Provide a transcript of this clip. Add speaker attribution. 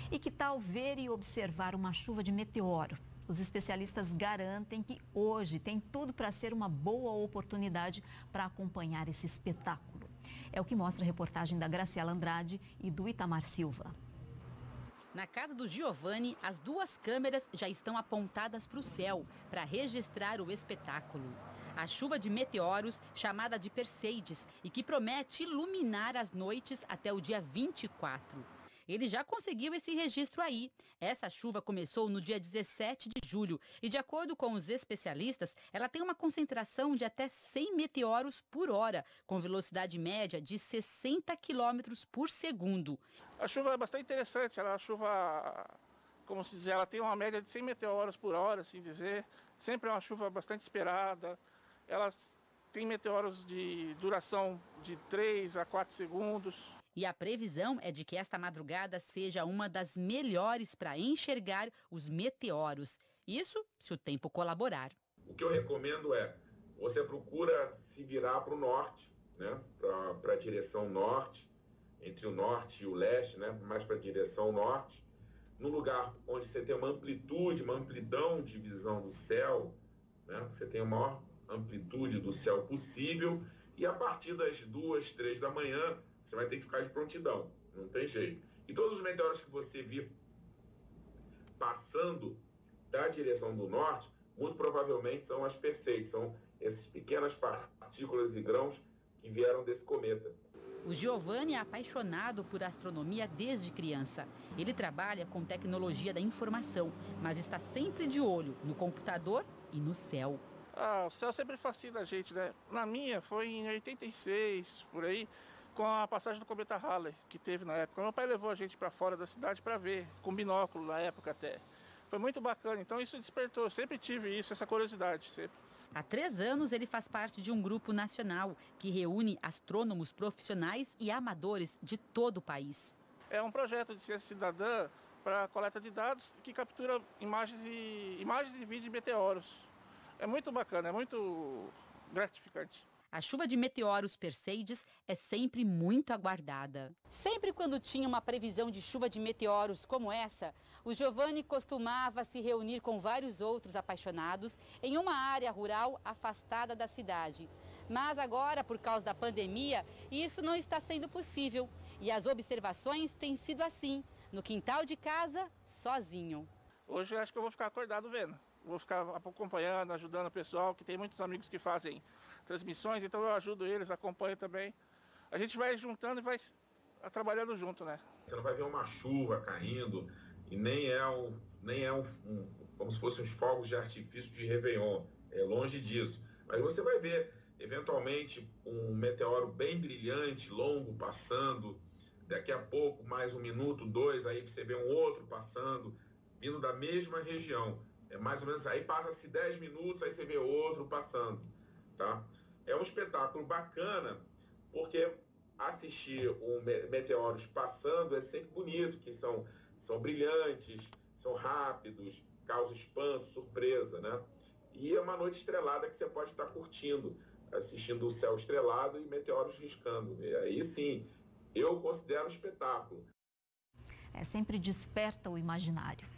Speaker 1: E que tal ver e observar uma chuva de meteoro? Os especialistas garantem que hoje tem tudo para ser uma boa oportunidade para acompanhar esse espetáculo. É o que mostra a reportagem da Graciela Andrade e do Itamar Silva.
Speaker 2: Na casa do Giovanni, as duas câmeras já estão apontadas para o céu para registrar o espetáculo. A chuva de meteoros, chamada de Perseides, e que promete iluminar as noites até o dia 24. Ele já conseguiu esse registro aí. Essa chuva começou no dia 17 de julho e, de acordo com os especialistas, ela tem uma concentração de até 100 meteoros por hora, com velocidade média de 60 quilômetros por segundo.
Speaker 3: A chuva é bastante interessante, ela é uma chuva, como se diz, ela tem uma média de 100 meteoros por hora, assim dizer. Sempre é uma chuva bastante esperada. Ela tem meteoros de duração de 3 a 4 segundos.
Speaker 2: E a previsão é de que esta madrugada seja uma das melhores para enxergar os meteoros. Isso se o tempo colaborar.
Speaker 4: O que eu recomendo é, você procura se virar para o norte, né? Para a direção norte, entre o norte e o leste, né? Mais para a direção norte. Num lugar onde você tem uma amplitude, uma amplidão de visão do céu, né? Você tem a maior amplitude do céu possível. E a partir das 2, 3 da manhã, você vai ter que ficar de prontidão, não tem jeito. E todos os meteoros que você vir passando da direção do norte, muito provavelmente são as Perseides, são essas pequenas partículas e grãos que vieram desse cometa.
Speaker 2: O Giovanni é apaixonado por astronomia desde criança. Ele trabalha com tecnologia da informação, mas está sempre de olho no computador e no céu.
Speaker 3: O céu sempre fascina a gente, né? Na minha foi em 86, por aí, com a passagem do cometa Halley, que teve na época. Meu pai levou a gente para fora da cidade para ver, com binóculo na época até. Foi muito bacana, então isso despertou, eu sempre tive isso, essa curiosidade, sempre.
Speaker 2: Há 3 anos ele faz parte de um grupo nacional que reúne astrônomos profissionais e amadores de todo o país.
Speaker 3: É um projeto de ciência cidadã para coleta de dados que captura imagens e vídeos de meteoros. É muito bacana, é muito gratificante.
Speaker 2: A chuva de meteoros Perseides é sempre muito aguardada. Sempre quando tinha uma previsão de chuva de meteoros como essa, o Giovanni costumava se reunir com vários outros apaixonados em uma área rural afastada da cidade. Mas agora, por causa da pandemia, isso não está sendo possível. E as observações têm sido assim, no quintal de casa, sozinho.
Speaker 3: Hoje eu acho que eu vou ficar acordado vendo. Vou ficar acompanhando, ajudando o pessoal, que tem muitos amigos que fazem transmissões, então eu ajudo eles, acompanho também. A gente vai juntando e vai trabalhando junto, né?
Speaker 4: Você não vai ver uma chuva caindo e nem é como se fossem os fogos de artifício de Réveillon, é longe disso. Mas você vai ver, eventualmente, um meteoro bem brilhante, longo, passando, daqui a pouco, mais 1 minuto, 2, aí você vê um outro passando, vindo da mesma região. É mais ou menos, aí passa-se 10 minutos, aí você vê outro passando, tá? É um espetáculo bacana, porque assistir meteoros passando é sempre bonito, que são brilhantes, são rápidos, causam espanto, surpresa, né? E é uma noite estrelada que você pode estar curtindo, assistindo o céu estrelado e meteoros riscando. E aí sim, eu considero um espetáculo.
Speaker 1: Sempre desperta o imaginário.